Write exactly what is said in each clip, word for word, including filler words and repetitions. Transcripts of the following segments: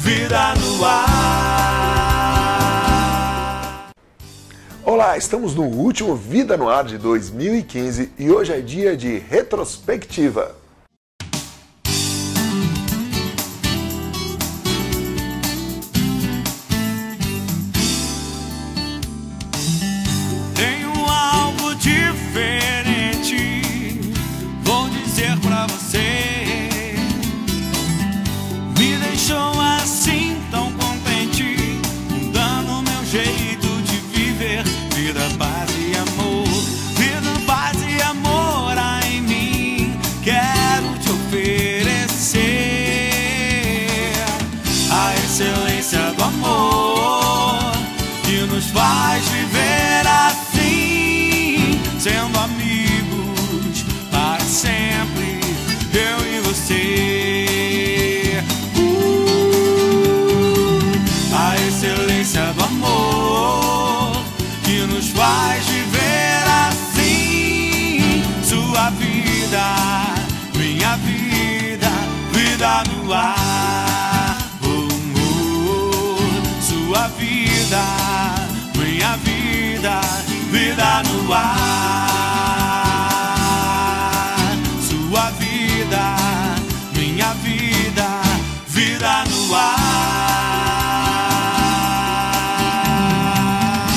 Vida no ar. Olá, estamos no último Vida no Ar de dois mil e quinze e hoje é dia de retrospectiva. Tenho algo diferente, vou dizer pra você. Me deixou assim tão contente, mudando meu jeito de viver. Vida, paz e amor, vida, paz e amor há em mim. Quero te oferecer a excelência do amor que nos faz viver assim, sendo amigos para sempre, eu e você. Uh, a excelência do amor que nos faz viver assim, sua vida, minha vida, vida no ar. Oh, oh, sua vida, minha vida, vida no ar. Sua vida, minha vida, vida no ar.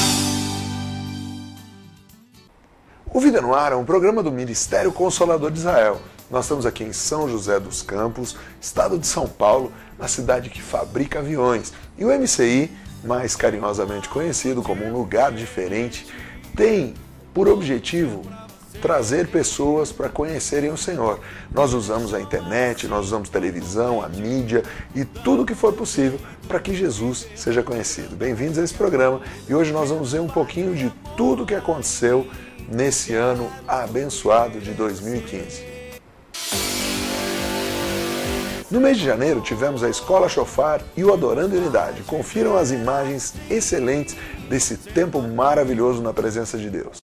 O Vida no Ar é um programa do Ministério Consolador de Israel. Nós estamos aqui em São José dos Campos, estado de São Paulo, na cidade que fabrica aviões. E o M C I, mais carinhosamente conhecido como um lugar diferente, tem por objetivo trazer pessoas para conhecerem o Senhor. Nós usamos a internet, nós usamos televisão, a mídia e tudo o que for possível para que Jesus seja conhecido. Bem-vindos a esse programa e hoje nós vamos ver um pouquinho de tudo o que aconteceu nesse ano abençoado de dois mil e quinze. No mês de janeiro tivemos a Escola Shofar e o Adorando em Unidade. Confiram as imagens excelentes desse tempo maravilhoso na presença de Deus.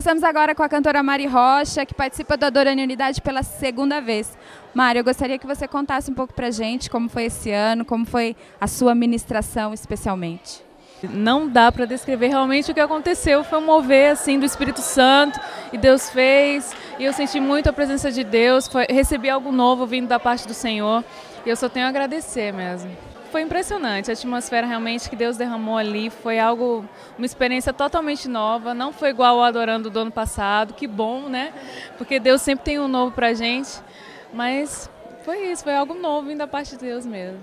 Conversamos agora com a cantora Mari Rocha, que participa do Adorando em Unidade pela segunda vez. Mari, eu gostaria que você contasse um pouco pra gente como foi esse ano, como foi a sua ministração especialmente. Não dá para descrever realmente o que aconteceu, foi um mover assim do Espírito Santo e Deus fez, e eu senti muito a presença de Deus, foi, recebi algo novo vindo da parte do Senhor, e eu só tenho a agradecer mesmo. Foi impressionante, a atmosfera realmente que Deus derramou ali foi algo, uma experiência totalmente nova, não foi igual ao Adorando do ano passado, que bom, né? Porque Deus sempre tem um novo pra gente, mas foi isso, foi algo novo vindo da parte de Deus mesmo.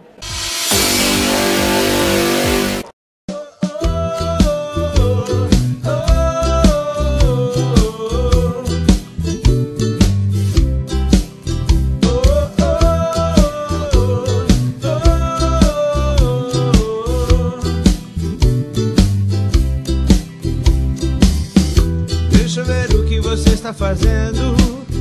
Está fazendo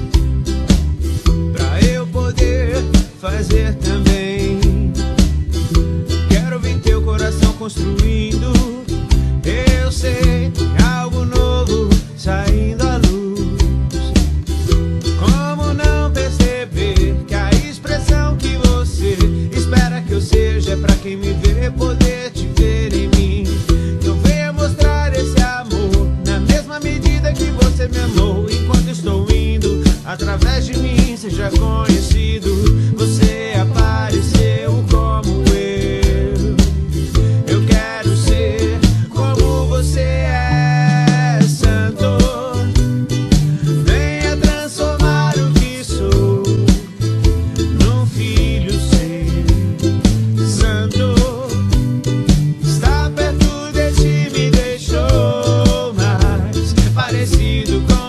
pra eu poder fazer também. Quero ver teu coração construindo. Eu sei algo novo saindo à luz. Como não perceber que a expressão que você espera que eu seja é pra quem me vê poder te ver em mim. Eu venho mostrar esse amor na mesma medida que você me amou. Enquanto estou indo, através de mim seja conhecido. Você apareceu como eu. Eu quero ser como você é, Santo. Venha transformar o que sou num filho seu, Santo. Está perto de ti, me deixou mais parecido com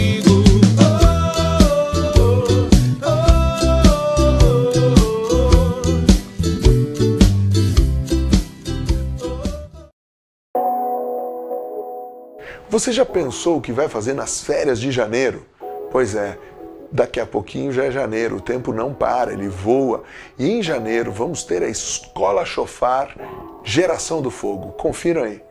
Você já pensou o que vai fazer nas férias de janeiro? Pois é, daqui a pouquinho já é janeiro, o tempo não para, ele voa. E em janeiro vamos ter a Escola Shofar Geração do Fogo. Confiram aí.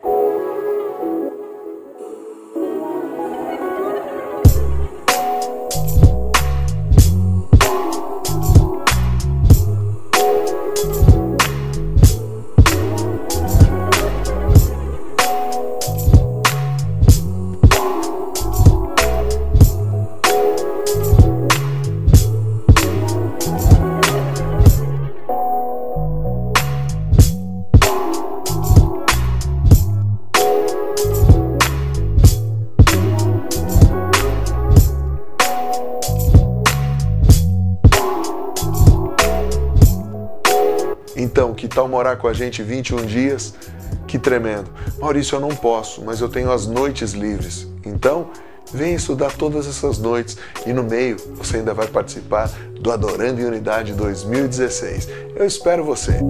Então, que tal morar com a gente vinte e um dias? Que tremendo. Maurício, eu não posso, mas eu tenho as noites livres. Então, vem estudar todas essas noites e no meio você ainda vai participar do Adorando em Unidade dois mil e dezesseis. Eu espero você.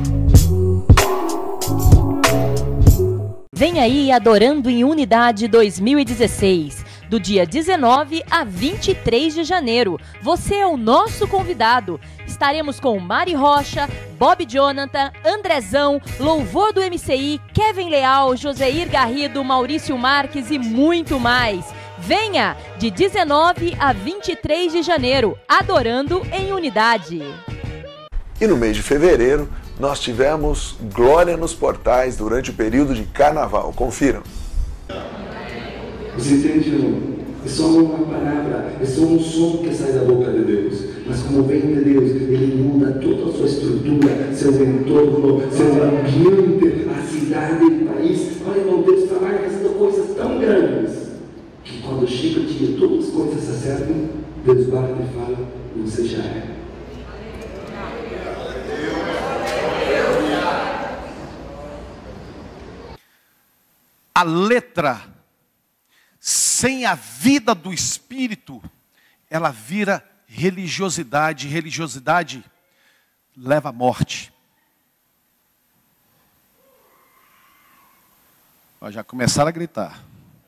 Vem aí Adorando em Unidade dois mil e dezesseis, do dia dezenove a vinte e três de janeiro. Você é o nosso convidado. Estaremos com Mari Rocha, Bob Jonathan, Andrezão, Louvor do M C I, Kevin Leal, Joseir Garrido, Maurício Marques e muito mais. Venha de dezenove a vinte e três de janeiro, Adorando em Unidade. E no mês de fevereiro, nós tivemos Glória nos Portais durante o período de Carnaval. Confiram. Você entende, irmão? É só uma palavra, é só um som que sai da boca de Deus. Mas como vem de Deus, Ele muda toda a sua estrutura, seu entorno, seu ambiente, a cidade, o país. Olha, irmão, Deus trabalha fazendo coisas tão grandes que quando chega o dia, todas as coisas se acertam, Deus bate e fala, você já é. A letra, sem a vida do Espírito, ela vira religiosidade. Religiosidade leva à morte. Ó, já começaram a gritar.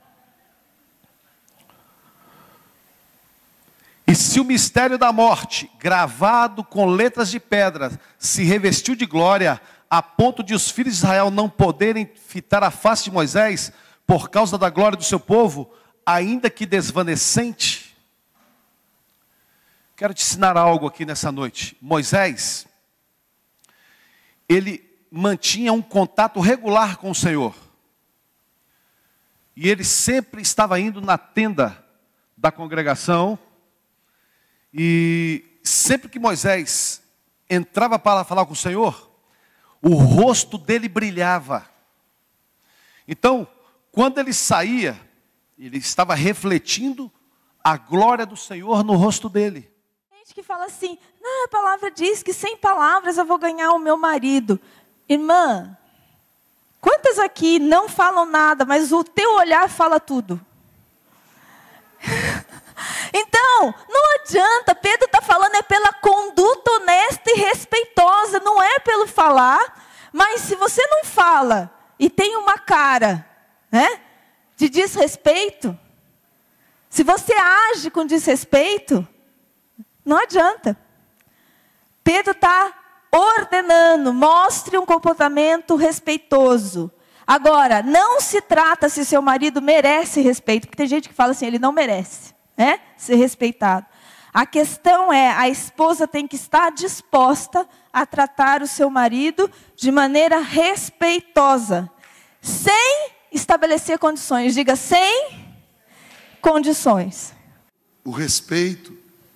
E se o mistério da morte, gravado com letras de pedra, se revestiu de glória, a ponto de os filhos de Israel não poderem fitar a face de Moisés, por causa da glória do seu povo, ainda que desvanecente. Quero te ensinar algo aqui nessa noite. Moisés, ele mantinha um contato regular com o Senhor. E ele sempre estava indo na tenda da congregação. E sempre que Moisés entrava para falar com o Senhor, o rosto dele brilhava. Então, quando ele saía, ele estava refletindo a glória do Senhor no rosto dele. Gente que fala assim, não, a palavra diz que sem palavras eu vou ganhar o meu marido. Irmã, quantas aqui não falam nada, mas o teu olhar fala tudo? Então, não adianta, Pedro está falando é pela conduta honesta e respeitosa, não é pelo falar, mas se você não fala e tem uma cara, né, de desrespeito, se você age com desrespeito, não adianta. Pedro está ordenando, mostre um comportamento respeitoso. Agora, não se trata se seu marido merece respeito, porque tem gente que fala assim, ele não merece, né, ser respeitado. A questão é, a esposa tem que estar disposta a tratar o seu marido de maneira respeitosa, sem estabelecer condições. Diga, sem condições. O respeito,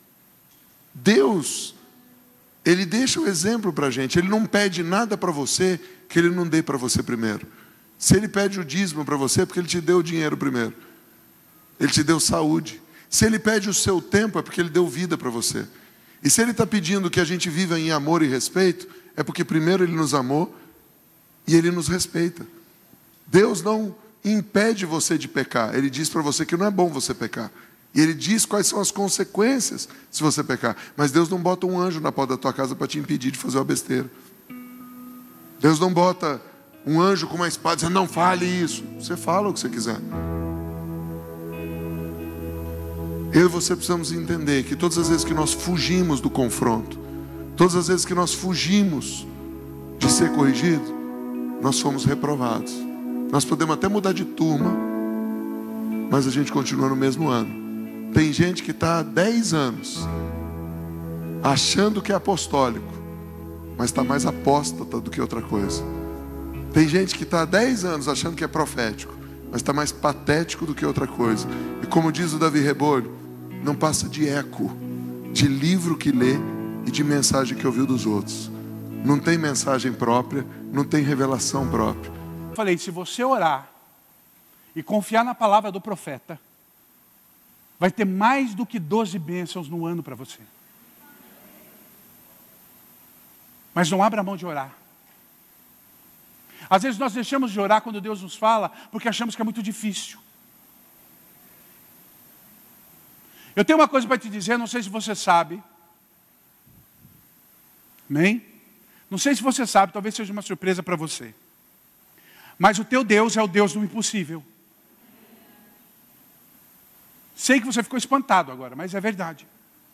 Deus, Ele deixa o exemplo para a gente. Ele não pede nada para você que Ele não dê para você primeiro. Se Ele pede o dízimo para você, é porque Ele te deu o dinheiro primeiro. Ele te deu saúde. Se Ele pede o seu tempo, é porque Ele deu vida para você. E se Ele está pedindo que a gente viva em amor e respeito, é porque primeiro Ele nos amou e Ele nos respeita. Deus não impede você de pecar. Ele diz para você que não é bom você pecar. E Ele diz quais são as consequências se você pecar. Mas Deus não bota um anjo na porta da tua casa para te impedir de fazer uma besteira. Deus não bota um anjo com uma espada dizendo, não fale isso. Você fala o que você quiser. Eu e você precisamos entender que todas as vezes que nós fugimos do confronto, todas as vezes que nós fugimos de ser corrigido, nós fomos reprovados. Nós podemos até mudar de turma, mas a gente continua no mesmo ano. Tem gente que está há dez anos achando que é apostólico, mas está mais apóstata do que outra coisa. Tem gente que está há dez anos achando que é profético, mas está mais patético do que outra coisa. E como diz o Davi Rebolho, não passa de eco, de livro que lê e de mensagem que ouviu dos outros. Não tem mensagem própria, não tem revelação própria. Eu falei, se você orar e confiar na palavra do profeta, vai ter mais do que doze bênçãos no ano para você. Mas não abra mão de orar. Às vezes nós deixamos de orar quando Deus nos fala, porque achamos que é muito difícil. Eu tenho uma coisa para te dizer, não sei se você sabe. Amém? Não sei se você sabe, talvez seja uma surpresa para você. Mas o teu Deus é o Deus do impossível. Sei que você ficou espantado agora, mas é verdade.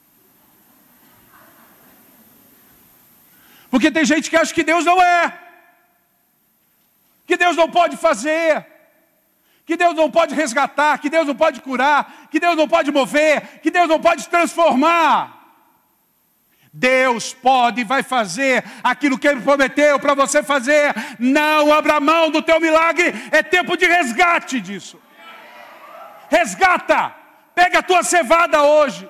Porque tem gente que acha que Deus não é. Que Deus não pode fazer. Que Deus não pode resgatar, que Deus não pode curar, que Deus não pode mover, que Deus não pode transformar. Deus pode e vai fazer aquilo que Ele prometeu para você fazer. Não abra mão do teu milagre, é tempo de resgate disso. Resgata, pega a tua cevada hoje.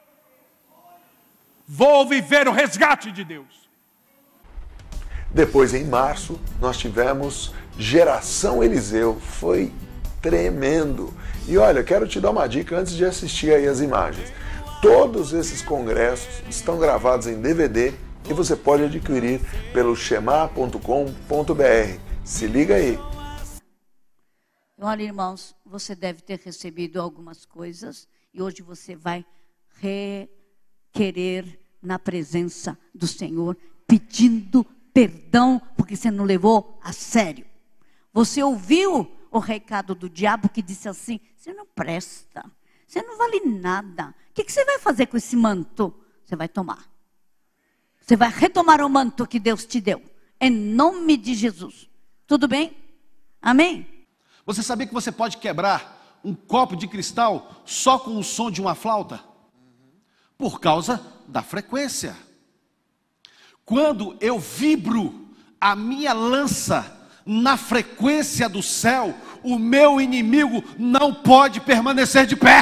Vou viver o resgate de Deus. Depois, em março, nós tivemos Geração Eliseu. Foi tremendo. E olha, quero te dar uma dica antes de assistir aí as imagens. Todos esses congressos estão gravados em D V D e você pode adquirir pelo shema ponto com ponto b r. Se liga aí. Olha, irmãos, você deve ter recebido algumas coisas e hoje você vai requerer na presença do Senhor, pedindo perdão porque você não levou a sério. Você ouviu o recado do diabo que disse assim, você não presta, você não vale nada. O que, que você vai fazer com esse manto? Você vai tomar. Você vai retomar o manto que Deus te deu. Em nome de Jesus. Tudo bem? Amém? Você sabia que você pode quebrar um copo de cristal só com o som de uma flauta? Por causa da frequência. Quando eu vibro a minha lança na frequência do céu, o meu inimigo não pode permanecer de pé.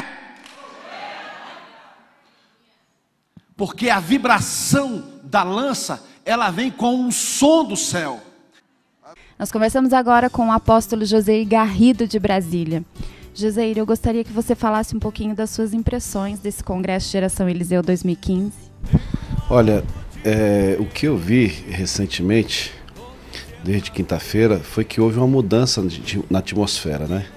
Porque a vibração da lança, ela vem com um som do céu. Nós conversamos agora com o apóstolo Joseir Garrido de Brasília. Joseir, eu gostaria que você falasse um pouquinho das suas impressões desse Congresso Geração Eliseu dois mil e quinze. Olha, é, o que eu vi recentemente, desde quinta-feira, foi que houve uma mudança de, de, na atmosfera, né?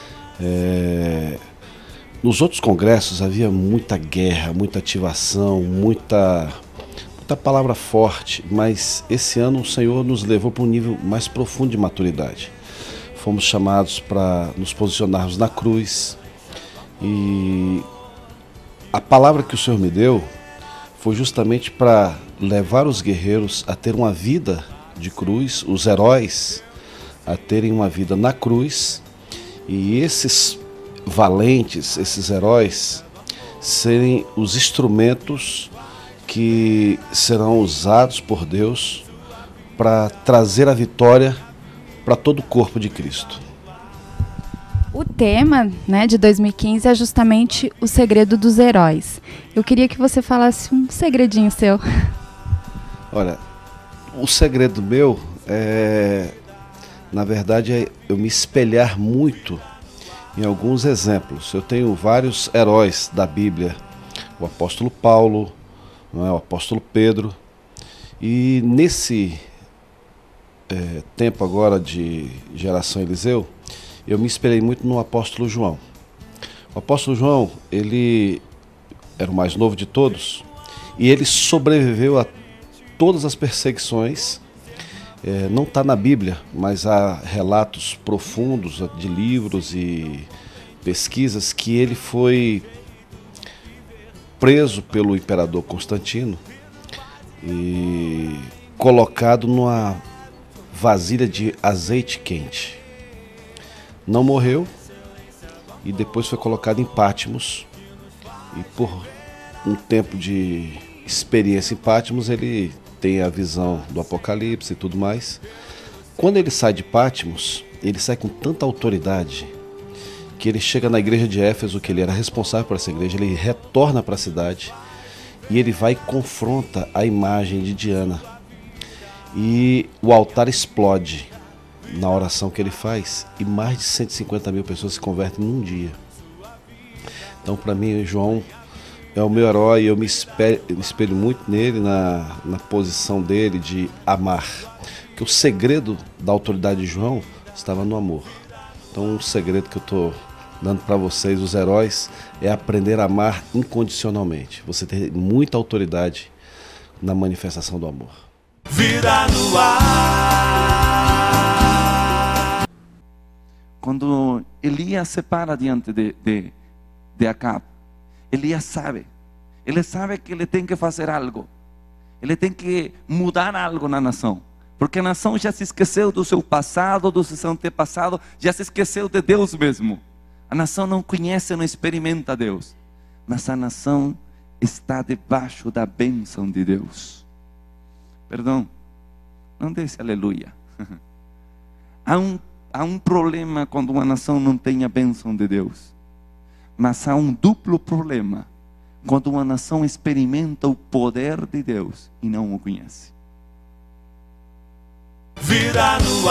É, nos outros congressos havia muita guerra, muita ativação, muita... muita palavra forte, mas esse ano o Senhor nos levou para um nível mais profundo de maturidade. Fomos chamados para nos posicionarmos na cruz e a palavra que o Senhor me deu foi justamente para levar os guerreiros a ter uma vida de cruz, os heróis a terem uma vida na cruz e esses valentes, esses heróis serem os instrumentos que serão usados por Deus para trazer a vitória para todo o corpo de Cristo. O tema, né, de dois mil e quinze é justamente o segredo dos heróis. Eu queria que você falasse um segredinho seu. Olha, o segredo meu é, na verdade, é eu me espelhar muito em alguns exemplos. Eu tenho vários heróis da Bíblia, o apóstolo Paulo, não é, o apóstolo Pedro, e nesse é, tempo agora de Geração Eliseu, eu me espelhei muito no apóstolo João. O apóstolo João, ele era o mais novo de todos, e ele sobreviveu a todas as perseguições. É, não está na Bíblia, mas há relatos profundos de livros e pesquisas que ele foi preso pelo imperador Constantino e colocado numa vasilha de azeite quente. Não morreu e depois foi colocado em Patmos e por um tempo de experiência em Patmos ele tem a visão do Apocalipse e tudo mais. Quando ele sai de Patmos, ele sai com tanta autoridade que ele chega na igreja de Éfeso, que ele era responsável por essa igreja, ele retorna para a cidade e ele vai e confronta a imagem de Diana. E o altar explode na oração que ele faz e mais de cento e cinquenta mil pessoas se convertem num dia. Então, para mim, João é o meu herói, eu me espelho, eu me espelho muito nele, na, na posição dele de amar. Porque o segredo da autoridade de João estava no amor. Então, um segredo que eu estou dando para vocês, os heróis, é aprender a amar incondicionalmente. Você ter muita autoridade na manifestação do amor. Vida no ar. Quando Elias se para diante de, de, de Acab, Elias sabe, ele sabe que ele tem que fazer algo, ele tem que mudar algo na nação, porque a nação já se esqueceu do seu passado, do seu antepassado, já se esqueceu de Deus mesmo. A nação não conhece, não experimenta Deus, mas a nação está debaixo da bênção de Deus. Perdão, não disse aleluia. Há um, há um problema quando uma nação não tem a bênção de Deus. Mas há um duplo problema quando uma nação experimenta o poder de Deus e não o conhece. Vida no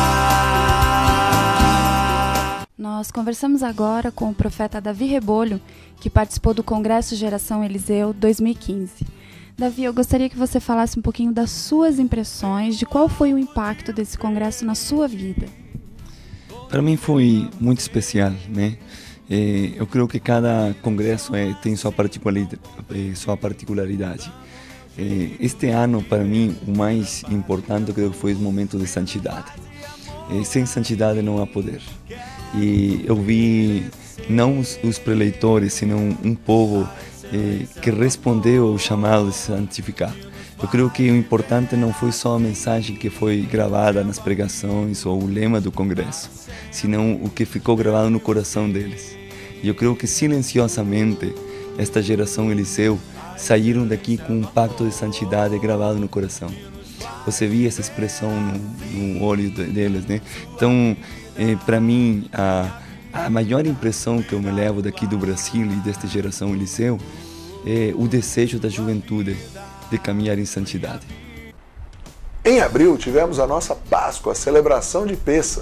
ar. Nós conversamos agora com o profeta Davi Rebolho, que participou do Congresso Geração Eliseu dois mil e quinze. Davi, eu gostaria que você falasse um pouquinho das suas impressões, de qual foi o impacto desse congresso na sua vida. Para mim foi muito especial, né? É, eu creio que cada congresso é, tem sua particularidade. É, sua particularidade. É, este ano, para mim, o mais importante eu creio que foi o momento de santidade. É, sem santidade não há poder. E eu vi não os, os preleitores, senão um povo é, que respondeu ao chamado de se santificar. Eu creio que o importante não foi só a mensagem que foi gravada nas pregações ou o lema do congresso, senão o que ficou gravado no coração deles. E eu creio que silenciosamente esta geração Eliseu saíram daqui com um pacto de santidade gravado no coração. Você via essa expressão no, no olho deles, né? Então, eh, para mim, a, a maior impressão que eu me levo daqui do Brasil e desta geração Eliseu é o desejo da juventude de caminhar em santidade. Em abril tivemos a nossa Páscoa, a celebração de Pêssar.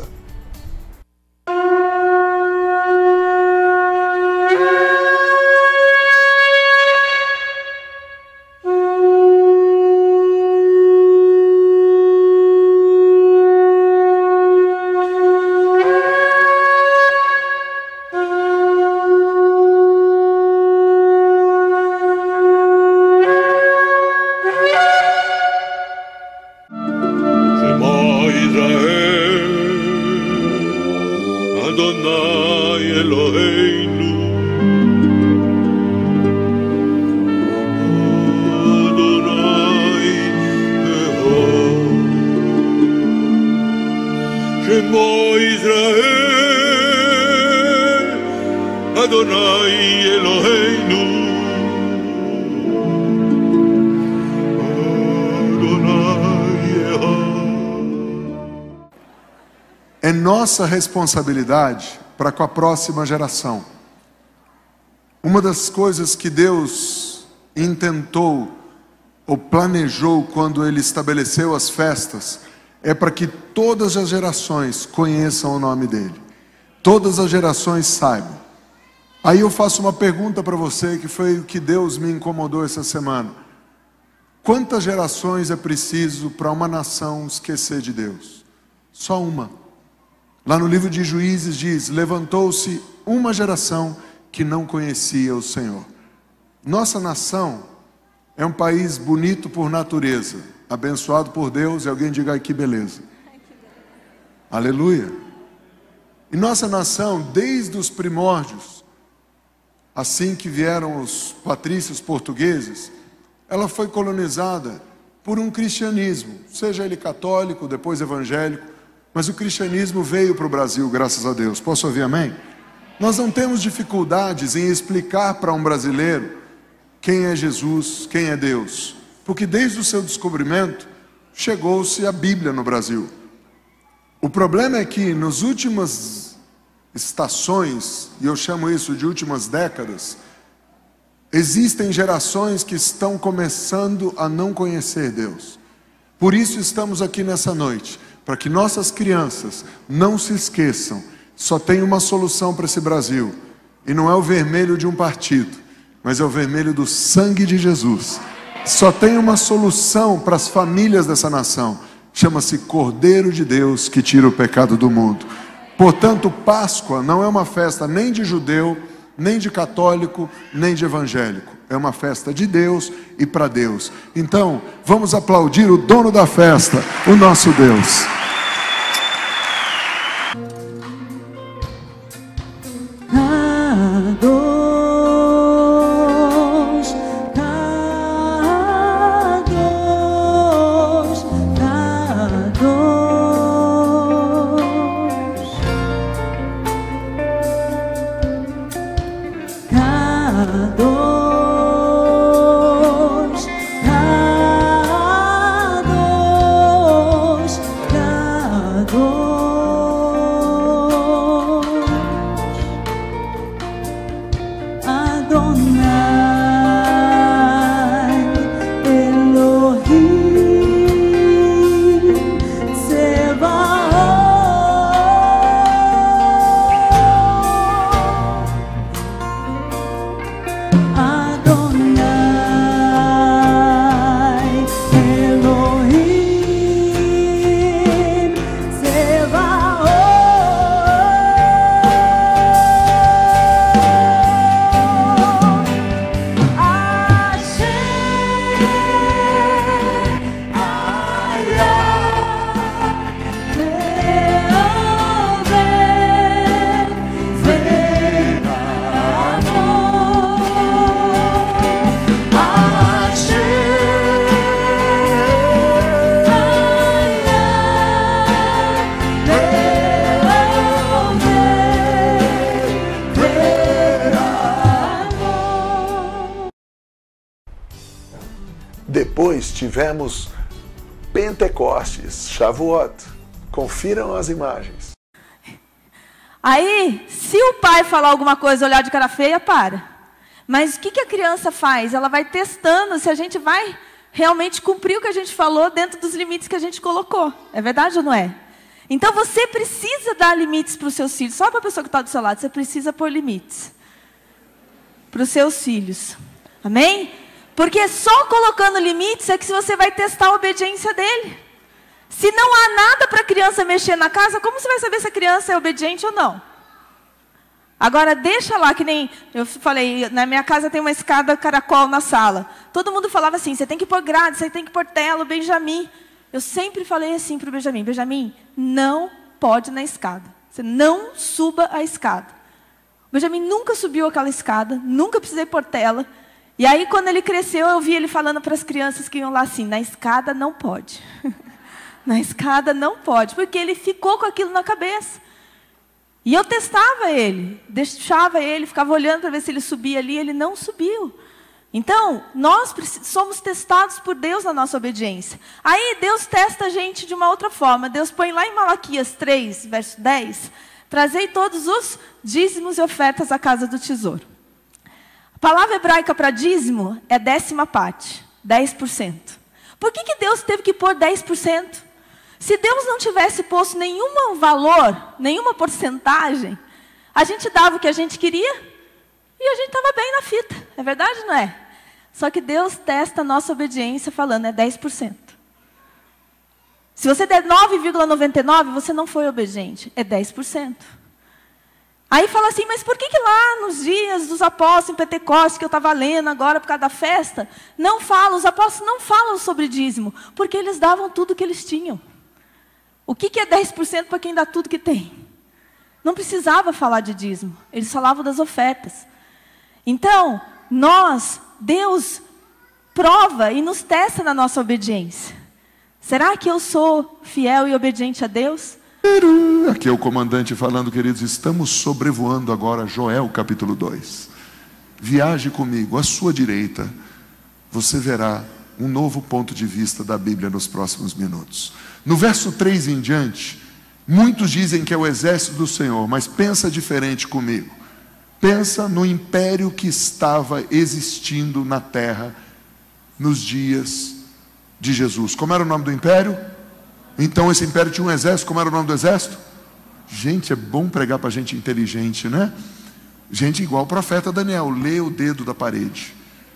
É nossa responsabilidade para com a próxima geração. Uma das coisas que Deus intentou ou planejou quando Ele estabeleceu as festas é para que todas as gerações conheçam o nome dEle. Todas as gerações saibam. Aí eu faço uma pergunta para você, que foi o que Deus me incomodou essa semana. Quantas gerações é preciso para uma nação esquecer de Deus? Só uma. Lá no livro de Juízes diz: levantou-se uma geração que não conhecia o Senhor. Nossa nação é um país bonito por natureza, abençoado por Deus, e alguém diga: ai, que beleza. Aleluia. E nossa nação, desde os primórdios, assim que vieram os patrícios portugueses, ela foi colonizada por um cristianismo, seja ele católico, depois evangélico, mas o cristianismo veio para o Brasil, graças a Deus. Posso ouvir amém? Nós não temos dificuldades em explicar para um brasileiro quem é Jesus, quem é Deus, porque desde o seu descobrimento chegou-se a Bíblia no Brasil. O problema é que nas últimas estações, e eu chamo isso de últimas décadas, existem gerações que estão começando a não conhecer Deus. Por isso estamos aqui nessa noite, para que nossas crianças não se esqueçam. Só tem uma solução para esse Brasil, e não é o vermelho de um partido, mas é o vermelho do sangue de Jesus. Só tem uma solução para as famílias dessa nação, chama-se Cordeiro de Deus, que tira o pecado do mundo. Portanto, Páscoa não é uma festa nem de judeu, nem de católico, nem de evangélico. É uma festa de Deus e para Deus. Então, vamos aplaudir o dono da festa, o nosso Deus. God. Depois tivemos Pentecostes, Shavuot. Confiram as imagens. Aí, se o pai falar alguma coisa, olhar de cara feia, para. Mas o que, que a criança faz? Ela vai testando se a gente vai realmente cumprir o que a gente falou dentro dos limites que a gente colocou. É verdade ou não é? Então você precisa dar limites para os seus filhos. Só para a pessoa que está do seu lado, você precisa pôr limites para os seus filhos. Amém? Porque só colocando limites é que você vai testar a obediência dele. Se não há nada para a criança mexer na casa, como você vai saber se a criança é obediente ou não? Agora deixa lá, que nem eu falei, na minha casa tem uma escada caracol na sala. Todo mundo falava assim, você tem que pôr grade, você tem que pôr tela, o Benjamin. Eu sempre falei assim para o Benjamin, Benjamin, não pode na escada. Você não suba a escada. O Benjamin nunca subiu aquela escada, nunca precisei pôr tela. E aí quando ele cresceu, eu vi ele falando para as crianças que iam lá assim, na escada não pode. Na escada não pode, porque ele ficou com aquilo na cabeça. E eu testava ele, deixava ele, ficava olhando para ver se ele subia ali, ele não subiu. Então, nós somos testados por Deus na nossa obediência. Aí Deus testa a gente de uma outra forma. Deus põe lá em Malaquias três, verso dez, trazei todos os dízimos e ofertas à casa do tesouro. A palavra hebraica para dízimo é décima parte, dez por cento. Por que, que Deus teve que pôr dez por cento? Se Deus não tivesse posto nenhum valor, nenhuma porcentagem, a gente dava o que a gente queria e a gente estava bem na fita. É verdade ou não é? Só que Deus testa a nossa obediência falando, é dez por cento. Se você der nove vírgula noventa e nove, você não foi obediente, é dez por cento. Aí fala assim, mas por que, que lá nos dias dos apóstolos em Pentecostes, que eu estava lendo agora por causa da festa, não fala, os apóstolos não falam sobre dízimo, porque eles davam tudo que eles tinham. O que, que é dez por cento para quem dá tudo que tem? Não precisava falar de dízimo, eles falavam das ofertas. Então, nós, Deus prova e nos testa na nossa obediência. Será que eu sou fiel e obediente a Deus? Aqui é o comandante falando, queridos, estamos sobrevoando agora Joel capítulo dois. Viaje comigo, à sua direita, você verá um novo ponto de vista da Bíblia nos próximos minutos. No verso três em diante, muitos dizem que é o exército do Senhor, mas pensa diferente comigo. Pensa no império que estava existindo na terra nos dias de Jesus. Como era o nome do império? Então esse império tinha um exército. Como era o nome do exército? Gente, é bom pregar para gente inteligente, né? Gente igual o profeta Daniel, lê o dedo da parede.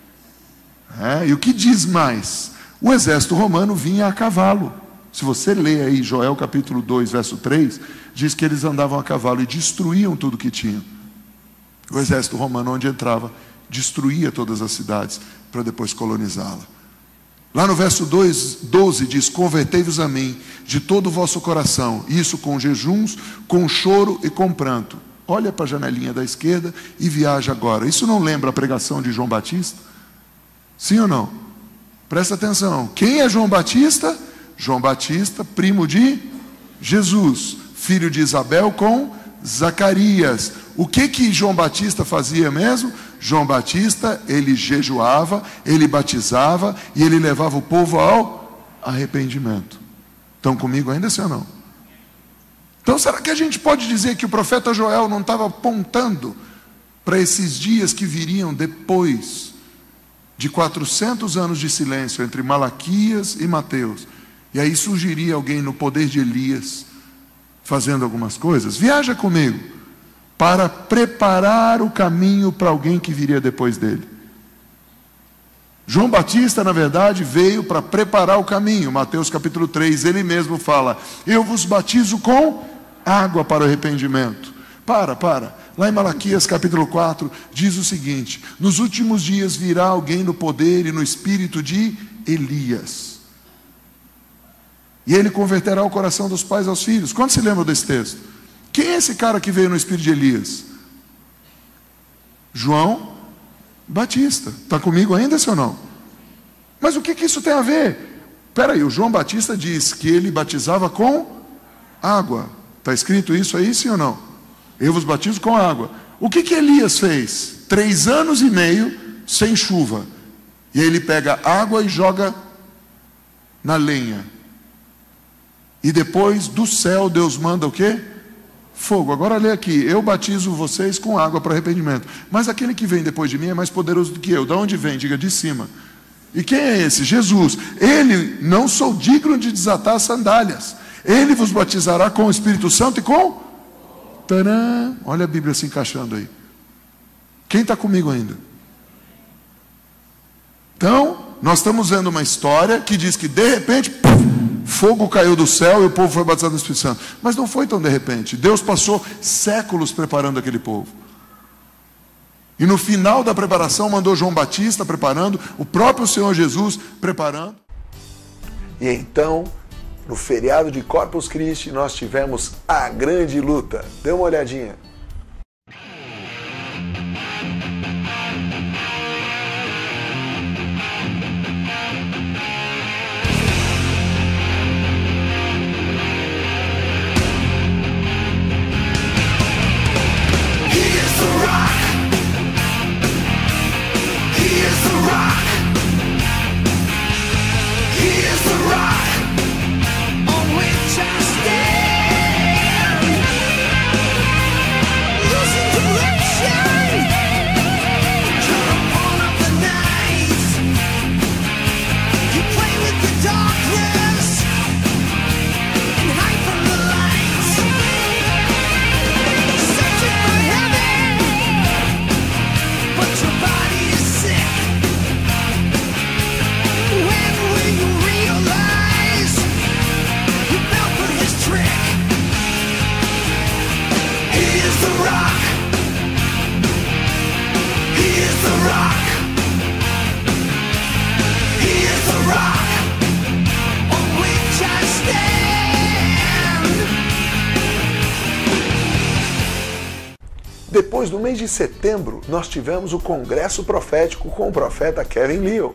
É, e o que diz mais? O exército romano vinha a cavalo. Se você lê aí Joel capítulo dois, verso três, diz que eles andavam a cavalo e destruíam tudo que tinham. O exército romano, onde entrava, destruía todas as cidades para depois colonizá-la. Lá no verso doze diz, convertei-vos a mim de todo o vosso coração, isso com jejuns, com choro e com pranto. Olha para a janelinha da esquerda e viaja agora. Isso não lembra a pregação de João Batista? Sim ou não? Presta atenção. Quem é João Batista? João Batista, primo de Jesus, filho de Isabel com Zacarias. O que que João Batista fazia mesmo? João Batista, ele jejuava, ele batizava e ele levava o povo ao arrependimento. Estão comigo ainda, sim ou não? Então será que a gente pode dizer que o profeta Joel não estava apontando para esses dias que viriam depois de quatrocentos anos de silêncio entre Malaquias e Mateus? E aí surgiria alguém no poder de Elias, fazendo algumas coisas. Viaja comigo, para preparar o caminho para alguém que viria depois dele. João Batista, na verdade, veio para preparar o caminho. Mateus capítulo três, ele mesmo fala, eu vos batizo com água para o arrependimento. Para, para. Lá em Malaquias capítulo quatro, diz o seguinte, nos últimos dias virá alguém no poder e no espírito de Elias. E ele converterá o coração dos pais aos filhos. Quando se lembra desse texto? Quem é esse cara que veio no espírito de Elias? João Batista. Está comigo ainda, sim ou não? Mas o que, que isso tem a ver? Espera aí, o João Batista diz que ele batizava com água. Está escrito isso aí, sim ou não? Eu vos batizo com água. O que, que Elias fez? Três anos e meio sem chuva. E aí ele pega água e joga na lenha. E depois do céu Deus manda o quê? Fogo. Agora lê aqui: eu batizo vocês com água para arrependimento, mas aquele que vem depois de mim é mais poderoso do que eu. Da onde vem? Diga: de cima. E quem é esse? Jesus. Ele: não sou digno de desatar as sandálias. Ele vos batizará com o Espírito Santo e com... Tadã! Olha a Bíblia se encaixando aí. Quem está comigo ainda? Então, nós estamos vendo uma história que diz que de repente, puf, fogo caiu do céu e o povo foi batizado no Espírito Santo. Mas não foi tão de repente. Deus passou séculos preparando aquele povo. E no final da preparação mandou João Batista preparando, o próprio Senhor Jesus preparando. E então, no feriado de Corpus Christi, nós tivemos a grande luta. Dê uma olhadinha. Depois, no mês de setembro, nós tivemos o Congresso Profético com o profeta Kevin Liu.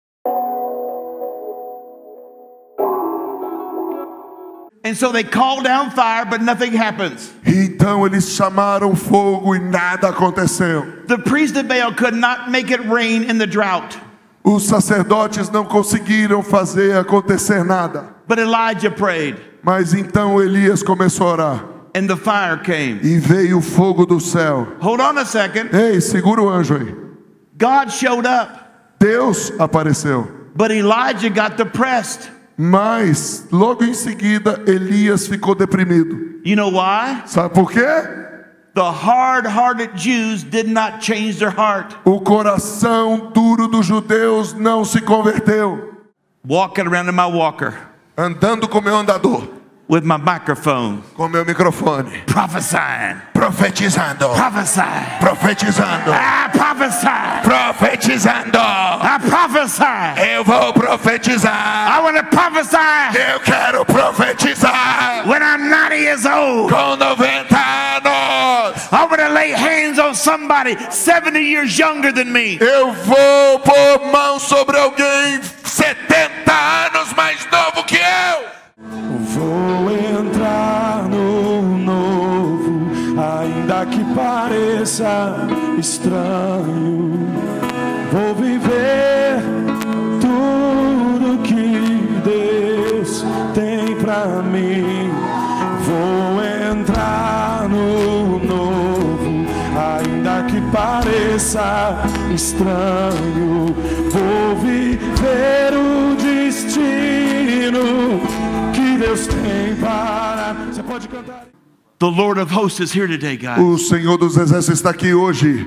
And so they call down fire, but nothing happens. Então eles chamaram fogo e nada aconteceu. The priest of Baal could not make it rain in the drought. Os sacerdotes não conseguiram fazer acontecer nada. But Elijah prayed. Mas então Elias começou a orar. And the fire came. E veio o fogo do céu. Hold on a second. Ei, segura o anjo aí. God showed up. Deus apareceu. But Elijah got depressed. Mas logo em seguida Elias ficou deprimido. You know why? Sabe por quê? The hard-hearted Jews did not change their heart. O coração duro dos judeus não se converteu. Walking around in my walker. Andando com meu andador. With my microphone. Com meu microfone. Prophesying. Profetizando. Prophesy. Profetizando. I prophesy. Profetizando. I prophesy. Eu vou profetizar. I want to prophesy. Eu quero profetizar. When I'm ninety years old. Com noventa anos. I want to lay hands on somebody seventy years younger than me. Eu vou pôr mão sobre alguém setenta anos mais novo que eu. Vou entrar no novo, ainda que pareça estranho. Vou viver tudo que Deus tem pra mim. Vou entrar no novo, ainda que pareça estranho. Vou viver o destino que Deus tem para... Você pode cantar. The Lord of hosts is here today, guys. O Senhor dos Exércitos está aqui hoje.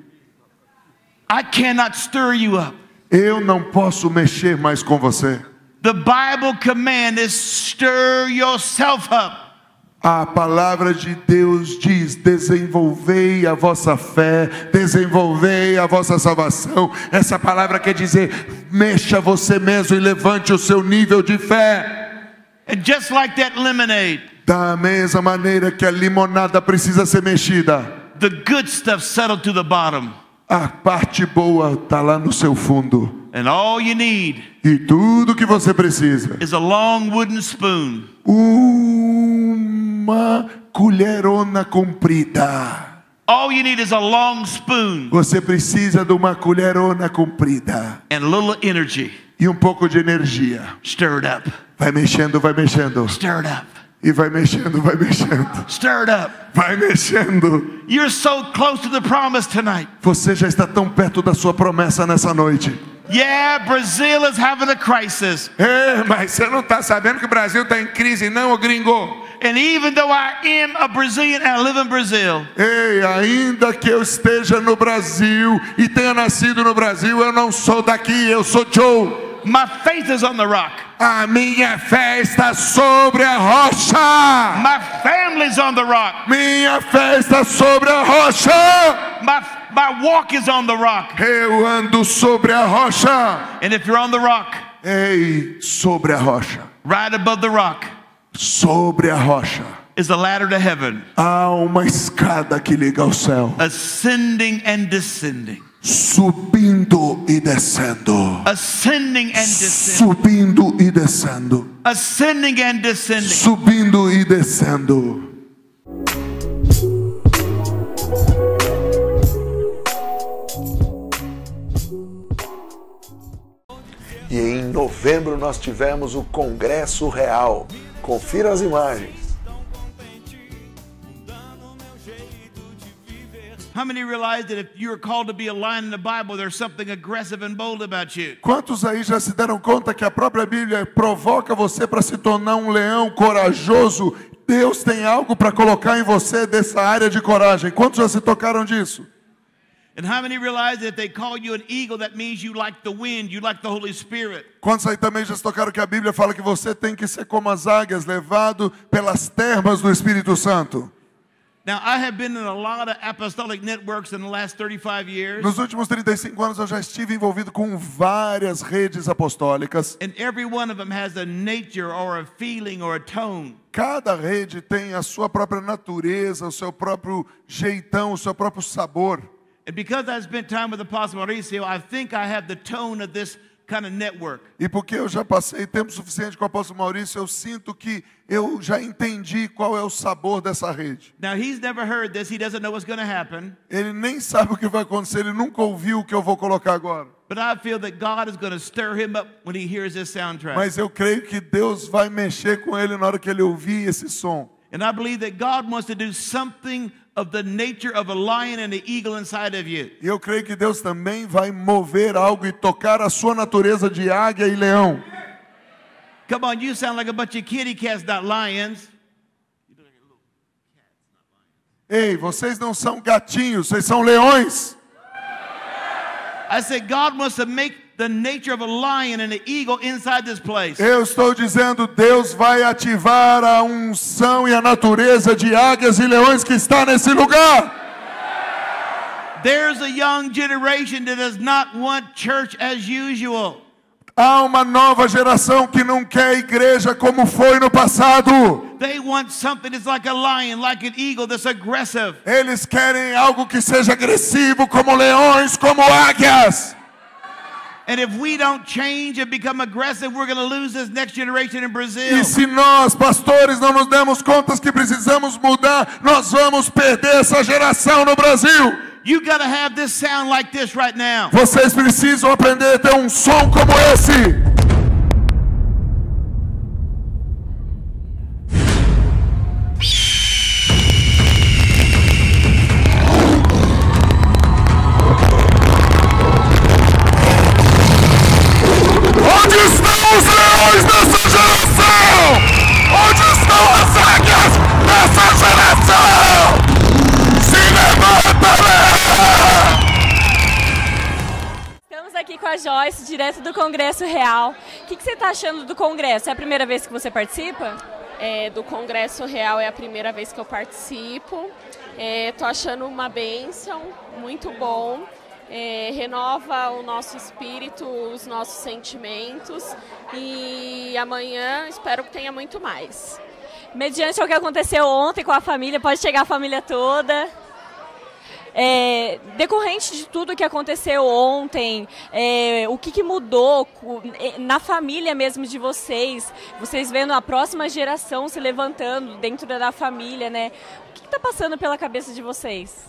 I cannot stir you up. Eu não posso mexer mais com você. The Bible command is stir yourself up. A palavra de Deus diz: desenvolvei a vossa fé, desenvolvei a vossa salvação. Essa palavra quer dizer: mexa você mesmo e levante o seu nível de fé. And just like that lemonade, da mesma maneira que a limonada precisa ser mexida, the good stuff settled to the bottom. A parte boa está lá no seu fundo. And all you need e tudo que você precisa is a long wooden spoon. Uma colherona comprida. All you need is a long spoon Você precisa de uma colherona comprida and a little energy. e um pouco de energia. Stir it up. Vai mexendo, vai mexendo. Stir it up. E vai mexendo, vai mexendo. Stir it up. Vai mexendo. You're so close to the promise tonight. Você já está tão perto da sua promessa nessa noite. Yeah, Brazil is having a crisis. É, mas você não está sabendo que o Brasil está em crise, não, ô gringo? And even though I am a Brazilian and I live in Brazil, Ei, ainda que eu esteja no Brasil e tenha nascido no Brasil, eu não sou daqui, eu sou Joe. my faith is on the rock. A minha fé está sobre a rocha. My family's on the rock. Minha fé está sobre a rocha. My, my walk is on the rock. Eu ando sobre a rocha. And if you're on the rock, Ei, sobre a rocha. right above the rock Sobre a rocha is a ladder to heaven, há uma escada que liga ao céu, ascending and descending. subindo e descendo. Ascending and descending. Subindo e descendo. Ascending and descending. Subindo e descendo. E em novembro nós tivemos o Congresso Real. Confira as imagens. How many realize that if you're called to be a lion in the Bible, there's something aggressive and bold about you? Quantos aí já se deram conta que a própria Bíblia provoca você para se tornar um leão corajoso? Deus tem algo para colocar em você dessa área de coragem. Quantos já se tocaram disso? And how many realize that if they call you an eagle, that means you like the wind, you like the Holy Spirit? Quantos aí também já se tocaram que a Bíblia fala que você tem que ser como as águias, levado pelas termas do Espírito Santo? Now, I have been in a lot of apostolic networks in the last thirty-five years. Nos últimos trinta e cinco anos eu já estive envolvido com várias redes apostólicas. And every one of them has a nature or a feeling or a tone. Cada rede tem a sua própria natureza, o seu próprio jeitão, o seu próprio sabor. And because I spent time with Apostle Mauricio, I think I have the tone of this kind of network. E porque eu já passei tempo suficiente com o apóstolo Maurício, eu sinto que eu já entendi qual é o sabor dessa rede. Now, he's never heard this. He doesn't know what's going to happen. Ele nem sabe o que vai acontecer, ele nunca ouviu o que eu vou colocar agora. But I feel that God is going to stir him up when he hears this soundtrack. Mas eu creio que Deus vai mexer com ele na hora que ele ouvir esse som. And I believe that God wants to do something of the nature of a lion and an eagle inside of you. E eu creio que Deus também vai mover algo e tocar a sua natureza de águia e leão. Come on, you sound like a bunch of kitty cats, not lions. Ei, vocês não são gatinhos, vocês são leões. I said God wants to make the nature of a lion and an eagle inside this place. Eu estou dizendo, Deus vai ativar a unção e a natureza de águias e leões que está nesse lugar. There's a young generation that does not want church as usual. Há uma nova geração que não quer igreja como foi no passado. They want something that's like a lion, like an eagle, that's aggressive. Eles querem algo que seja agressivo, como leões, como águias. And if we don't change and become aggressive, we're going to lose this next generation in Brazil. E se nós, pastores, não nos demos conta que precisamos mudar, nós vamos perder essa geração no Brasil. You got to have this sound like this right now. Vocês precisam aprender a ter um som como esse. Onde estão os leões dessa geração? Onde estão as águias dessa geração? Se levanta, leão! Estamos aqui com a Joyce, direto do Congresso Real. O que, que você está achando do Congresso? É a primeira vez que você participa? É, do Congresso Real é a primeira vez que eu participo. Estou achando uma bênção, muito bom. É, renova o nosso espírito, os nossos sentimentos. E amanhã espero que tenha muito mais. Mediante o que aconteceu ontem com a família, pode chegar a família toda. É, decorrente de tudo que aconteceu ontem, é, o que, que mudou na família mesmo de vocês, vocês vendo a próxima geração se levantando dentro da família, né? O que está passando pela cabeça de vocês?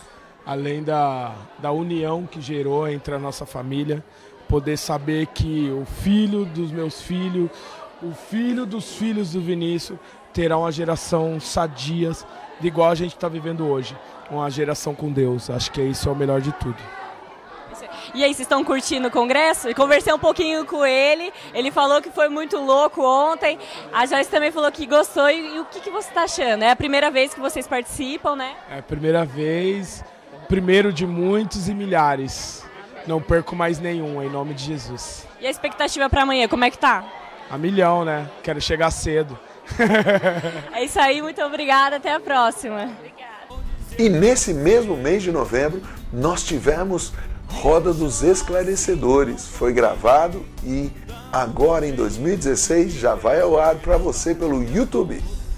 além da, da união que gerou entre a nossa família, poder saber que o filho dos meus filhos, o filho dos filhos do Vinícius, terá uma geração sadia, de igual a gente está vivendo hoje, uma geração com Deus. Acho que isso é o melhor de tudo. E aí, vocês estão curtindo o congresso? Eu conversei um pouquinho com ele, ele falou que foi muito louco ontem, a Joyce também falou que gostou. E, e o que, que você está achando? É a primeira vez que vocês participam, né? É a primeira vez, primeiro de muitos e milhares. Não perco mais nenhum, em nome de Jesus. E a expectativa para amanhã, como é que tá? A milhão, né? Quero chegar cedo. É isso aí, muito obrigada, até a próxima. E nesse mesmo mês de novembro, nós tivemos Roda dos Esclarecedores. Foi gravado e agora em dois mil e dezesseis já vai ao ar para você pelo YouTube.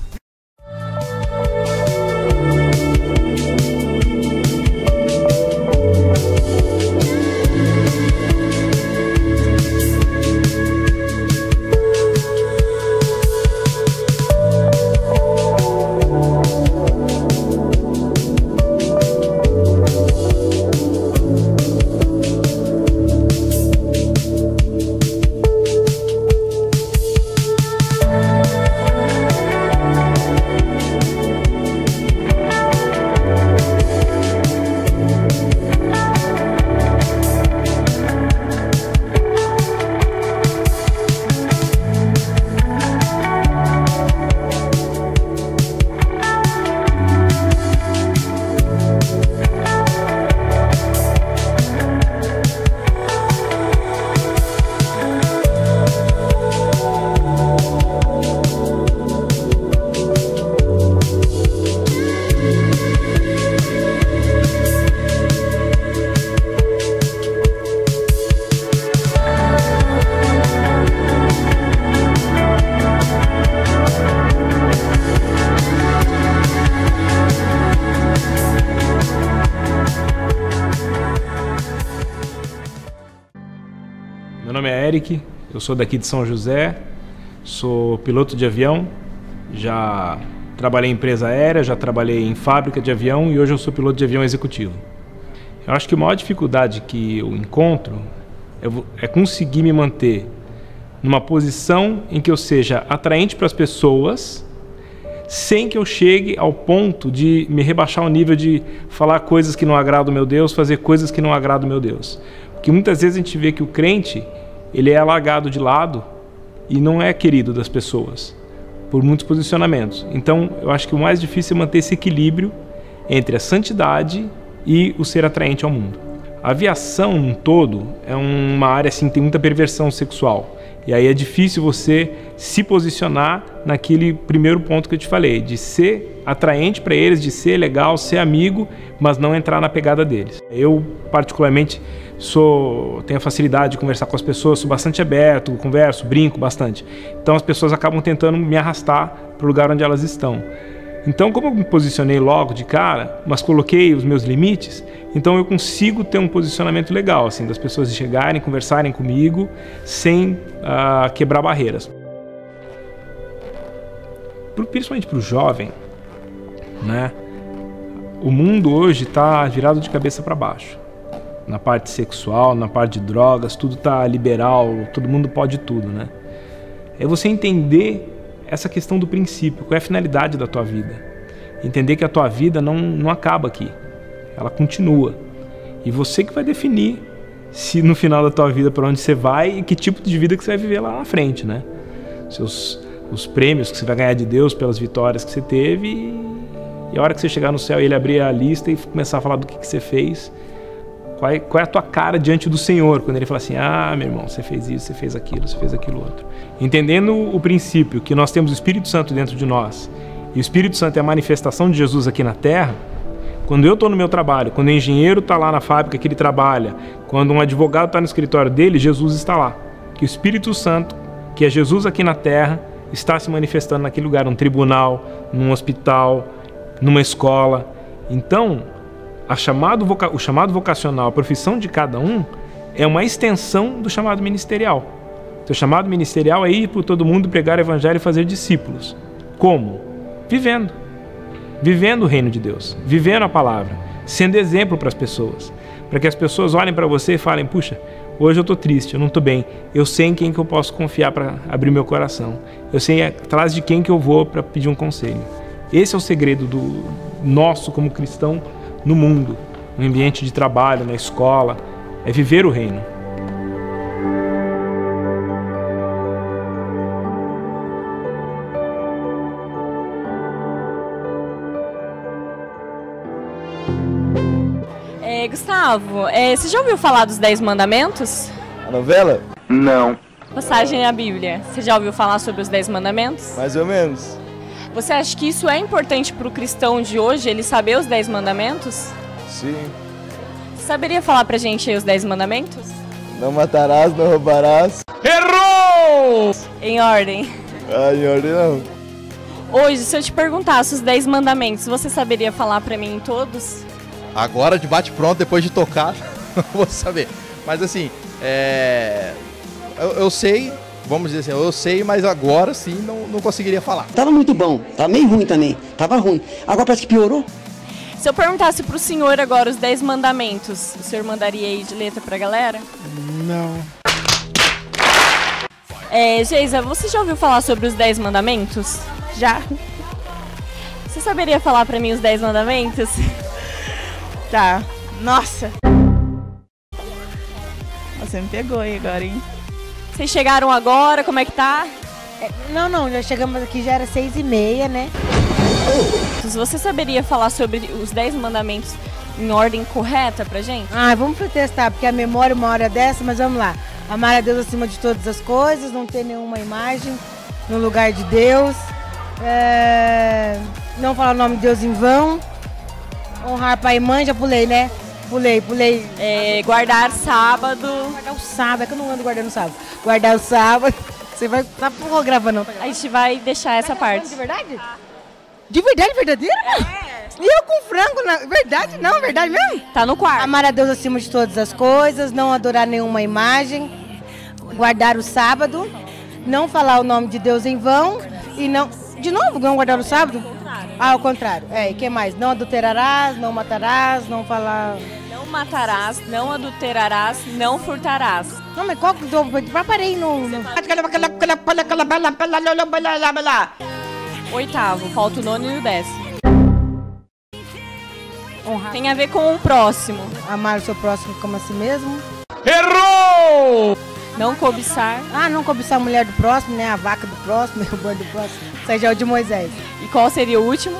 Meu nome é Eric, eu sou daqui de São José, sou piloto de avião, já trabalhei em empresa aérea, já trabalhei em fábrica de avião e hoje eu sou piloto de avião executivo. Eu acho que a maior dificuldade que eu encontro é conseguir me manter numa posição em que eu seja atraente para as pessoas, sem que eu chegue ao ponto de me rebaixar ao nível de falar coisas que não agradam o meu Deus, fazer coisas que não agradam o meu Deus. Porque muitas vezes a gente vê que o crente, ele é largado de lado e não é querido das pessoas, por muitos posicionamentos. Então, eu acho que o mais difícil é manter esse equilíbrio entre a santidade e o ser atraente ao mundo. A aviação, num todo, é uma área assim, que tem muita perversão sexual. E aí é difícil você se posicionar naquele primeiro ponto que eu te falei, de ser atraente para eles, de ser legal, ser amigo, mas não entrar na pegada deles. Eu, particularmente, sou, tenho a facilidade de conversar com as pessoas, sou bastante aberto, converso, brinco bastante. Então as pessoas acabam tentando me arrastar para o lugar onde elas estão. Então, como eu me posicionei logo de cara, mas coloquei os meus limites, então eu consigo ter um posicionamento legal, assim, das pessoas chegarem, conversarem comigo, sem uh, quebrar barreiras. Principalmente para o jovem, né? O mundo hoje está virado de cabeça para baixo. Na parte sexual, na parte de drogas, tudo está liberal, todo mundo pode tudo, né? É você entender essa questão do princípio, qual é a finalidade da tua vida. Entender que a tua vida não, não acaba aqui, ela continua. E você que vai definir se no final da tua vida para onde você vai e que tipo de vida que você vai viver lá na frente, né? Seus, os prêmios que você vai ganhar de Deus pelas vitórias que você teve e, e a hora que você chegar no céu e ele abrir a lista e começar a falar do que, que você fez, qual é, qual é a tua cara diante do Senhor, quando ele fala assim, ah, meu irmão, você fez isso, você fez aquilo, você fez aquilo outro. Entendendo o princípio que nós temos o Espírito Santo dentro de nós, e o Espírito Santo é a manifestação de Jesus aqui na Terra, quando eu estou no meu trabalho, quando o engenheiro está lá na fábrica que ele trabalha, quando um advogado está no escritório dele, Jesus está lá. Que o Espírito Santo, que é Jesus aqui na Terra, está se manifestando naquele lugar, num tribunal, num hospital, numa escola. Então, A chamado voca... o chamado vocacional, a profissão de cada um, é uma extensão do chamado ministerial. O teu chamado ministerial é ir por todo mundo, pregar o evangelho e fazer discípulos. Como? Vivendo. vivendo o reino de Deus, vivendo a palavra, sendo exemplo para as pessoas, para que as pessoas olhem para você e falem, puxa, hoje eu estou triste, eu não estou bem, eu sei em quem que eu posso confiar para abrir meu coração, eu sei atrás de quem que eu vou para pedir um conselho. Esse é o segredo do nosso como cristão no mundo, no ambiente de trabalho, na escola, é viver o reino. É, Gustavo, é, você já ouviu falar dos Dez Mandamentos? A novela? Não. Passagem na Bíblia. Você já ouviu falar sobre os Dez Mandamentos? Mais ou menos. Você acha que isso é importante para o cristão de hoje, ele saber os Dez Mandamentos? Sim. Você saberia falar pra gente aí os Dez Mandamentos? Não matarás, não roubarás. Errou! Em ordem. Ah, em ordem não. Hoje, se eu te perguntasse os Dez Mandamentos, você saberia falar pra mim todos? Agora, de bate-pronto, depois de tocar, não vou saber. Mas assim, é... eu, eu sei, vamos dizer assim, eu sei, mas agora sim não, não conseguiria falar. Tava muito bom, tava meio ruim também, tava ruim. Agora parece que piorou. Se eu perguntasse pro senhor agora os Dez Mandamentos, o senhor mandaria aí de letra pra galera? Não. É, Geisa, você já ouviu falar sobre os Dez Mandamentos? Já. Você saberia falar pra mim os Dez Mandamentos? Tá. Nossa. Você me pegou aí agora, hein? Vocês chegaram agora, como é que tá? É, não, não, já chegamos aqui, já era seis e meia, né? Você saberia falar sobre os Dez Mandamentos em ordem correta pra gente? Ah, vamos testar, porque a memória uma hora dessa, mas vamos lá. Amar a Deus acima de todas as coisas, não ter nenhuma imagem no lugar de Deus, é... não falar o nome de Deus em vão, honrar pai e mãe, já pulei, né? Pulei, pulei. É, guardar sábado. Guardar o sábado, é que eu não ando guardando sábado. Guardar o sábado. Você vai estar tá gravando. A gente vai deixar essa parte. De verdade? De verdade, verdadeira? É. E eu com frango, na verdade? Não, verdade mesmo? Tá no quarto. Amar a Deus acima de todas as coisas, não adorar nenhuma imagem, guardar o sábado, não falar o nome de Deus em vão e não... De novo, não guardar o sábado? Ah, ao contrário. É, e o que mais? Não adulterarás, não matarás, não falar... Não matarás, não adulterarás, não furtarás. Não, mas qual que eu parei no... no... Oitavo, falta o nono e o décimo. Honrar. Tem a ver com o próximo. Amar o seu próximo como a si mesmo. Errou! Não cobiçar. Ah, não cobiçar a mulher do próximo, né? A vaca do próximo, o boi do próximo. Isso aí já é o de Moisés. E qual seria o último?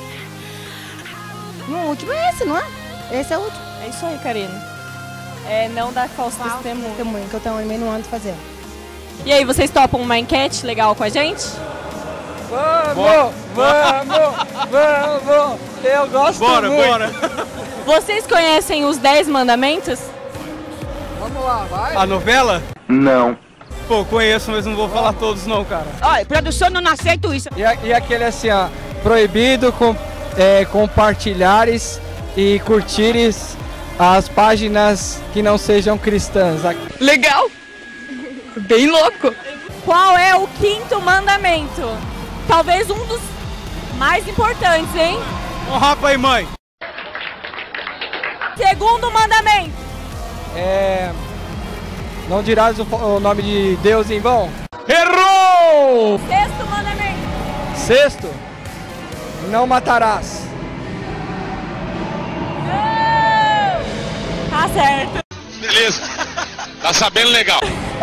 O último é esse, não é? Esse é o último. É isso aí, Karina. É não dar falso testemunho. testemunho. Que eu também não ando fazendo. E aí, vocês topam uma enquete legal com a gente? Vamos, vamos, vamos. Eu gosto bora, muito. Bora, bora. Vocês conhecem os Dez Mandamentos? Vamos lá, vai. A novela? Não. Pô, conheço, mas não vou falar todos não, cara. Olha, produção, não aceito isso. E, a, e aquele assim, ó, proibido com, é, compartilhares e curtires as páginas que não sejam cristãs. Legal! Bem louco! Qual é o quinto mandamento? Talvez um dos mais importantes, hein? Honrar pai e mãe. Segundo mandamento. É... Não dirás o, o nome de Deus em vão. Errou! Sexto mandamento. Sexto. Não matarás. Não. Tá certo. Beleza. Tá sabendo legal.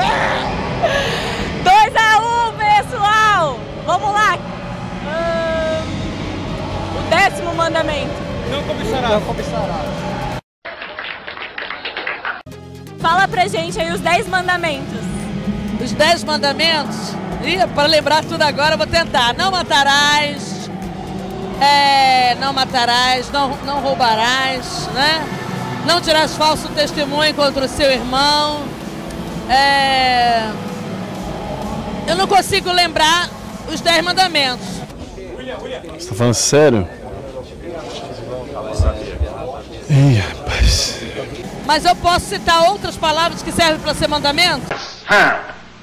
dois a um, pessoal. Vamos lá. Hum, o décimo mandamento. Não cobiçarás. Não cobiçarás. Fala pra gente aí os dez mandamentos. Os dez mandamentos? Ih, para lembrar tudo agora, eu vou tentar. Não matarás, é, não matarás, não, não roubarás, né? Não dirás falso testemunho contra o seu irmão. É, eu não consigo lembrar os dez mandamentos. Você tá falando sério? Ih, rapaz. Mas eu posso citar outras palavras que servem para ser mandamento?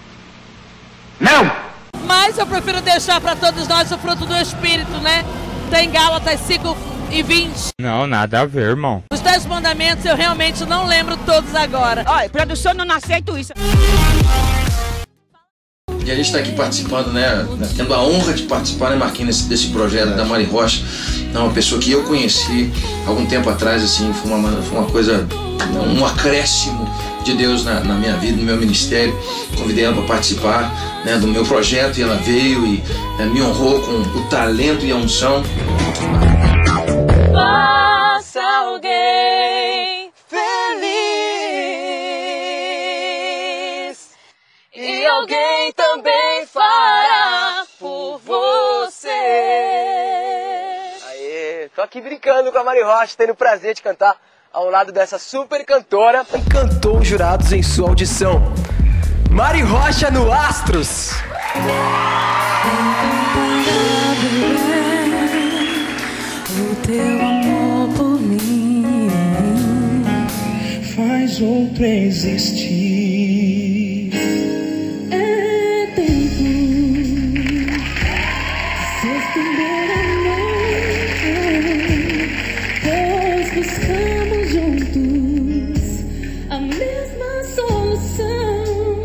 Não! Mas eu prefiro deixar para todos nós o fruto do Espírito, né? tem Gálatas cinco e vinte. Não, nada a ver, irmão. Os dez mandamentos eu realmente não lembro todos agora. Olha, produção, não aceito isso. E a gente está aqui participando, né, tendo a honra de participar, né, Marquinhos, desse, desse projeto da Mari Rocha. É uma pessoa que eu conheci algum tempo atrás, assim, foi uma, foi uma coisa, um acréscimo de Deus na, na minha vida, no meu ministério. Convidei ela para participar, né, do meu projeto e ela veio e né, me honrou com o talento e a unção. Faça alguém feliz e alguém também fará por você. Aê, tô aqui brincando com a Mari Rocha, tendo o prazer de cantar ao lado dessa super cantora. Encantou os jurados em sua audição. Mari Rocha no Astros. O teu amor por mim faz outro existir. É tempo de se estender a mão, pois buscamos juntos a mesma solução.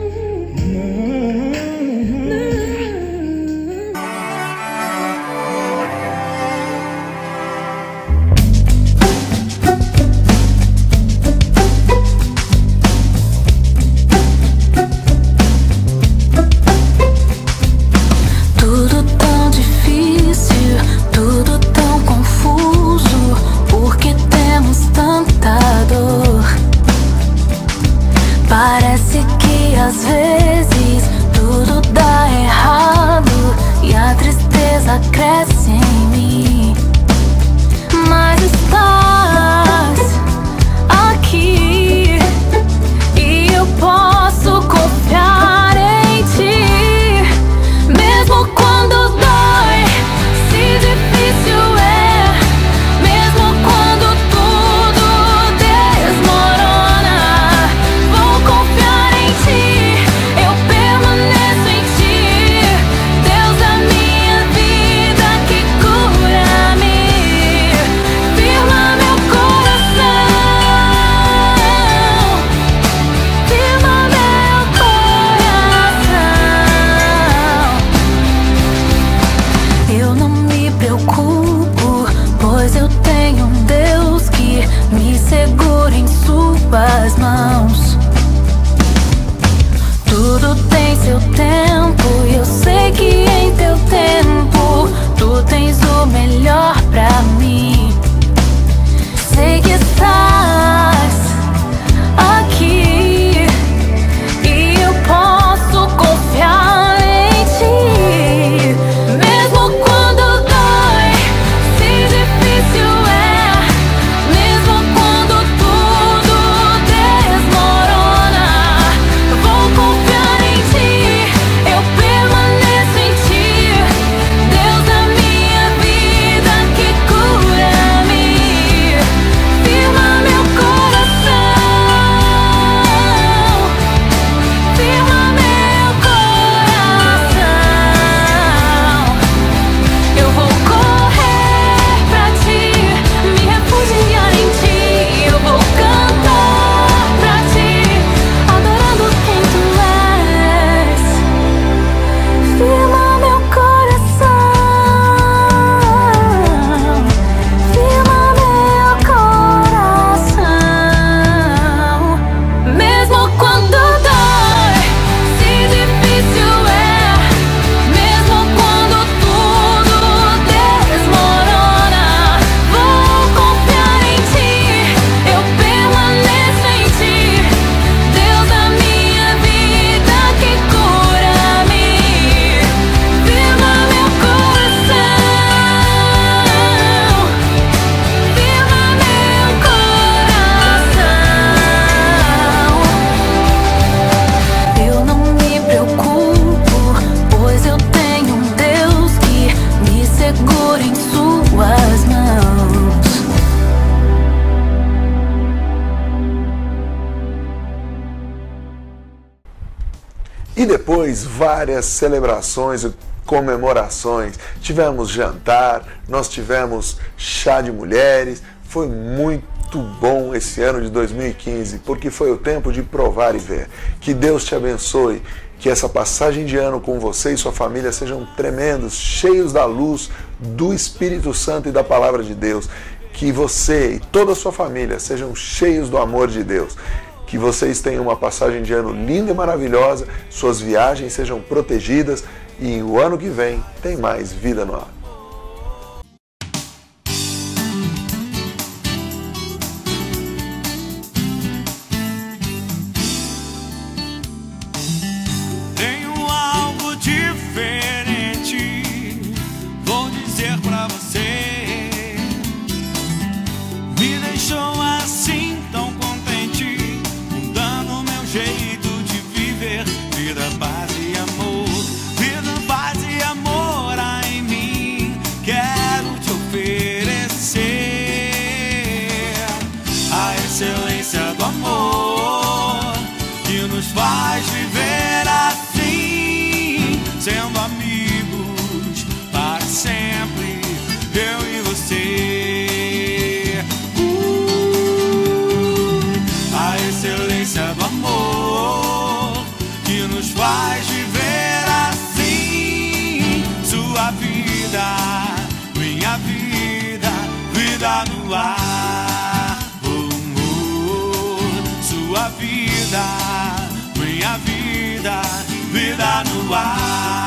Parece que às vezes tudo dá errado e a tristeza cresce em mim. Mas estás aqui e eu posso confiar em ti, mesmo quando dói, se difícil é, mesmo quando tudo desmorona. Vou confiar em ti, eu permaneço em ti, Deus da minha vida que cura-me, firma meu coração, firma meu coração. Eu não me preocupo, pois eu tenho um Deus que me segura em suas mãos. Tudo tem seu tempo e eu sei que em teu tempo tu tens o melhor pra mim. Sei que estás aqui e eu posso confiar em ti, mesmo quando dói, se difícil é, mesmo quando tudo desmorona. Vou confiar em ti, eu permaneço em ti, Deus da minha vida que cura-me, firma meu coração, firma meu coração. Eu vou correr pra ti, me refugiar em ti, eu vou cantar pra ti, adorando quem tu és. Firma meu coração, firma meu coração, mesmo quando dói, se difícil é, mesmo quando tudo desmorona. Vou confiar em ti, eu permaneço em ti, Deus da minha vida que cura-me, firma meu coração, firma meu coração. Eu não me preocupo, pois eu tenho um Deus que me segura em suas mãos. E depois várias celebrações comemorações. Tivemos jantar, nós tivemos chá de mulheres. Foi muito bom esse ano de dois mil e quinze, porque foi o tempo de provar e ver. Que Deus te abençoe, que essa passagem de ano com você e sua família sejam tremendos, cheios da luz do Espírito Santo e da Palavra de Deus. Que você e toda a sua família sejam cheios do amor de Deus. Que vocês tenham uma passagem de ano linda e maravilhosa, suas viagens sejam protegidas e o ano que vem tem mais Vida no Ar. Tenho algo diferente, vou dizer pra você. Me deixou assim tão contente, mudando meu jeito de viver. Vida, paz e amor, vida, paz e amor há em mim. Quero te oferecer a excelência do amor que nos faz viver assim, sendo amigos para sempre, eu e você. Uh, a excelência do amor que nos faz viver assim, sua vida, minha vida, vida no ar. Oh, oh, sua vida, minha vida, vida no ar.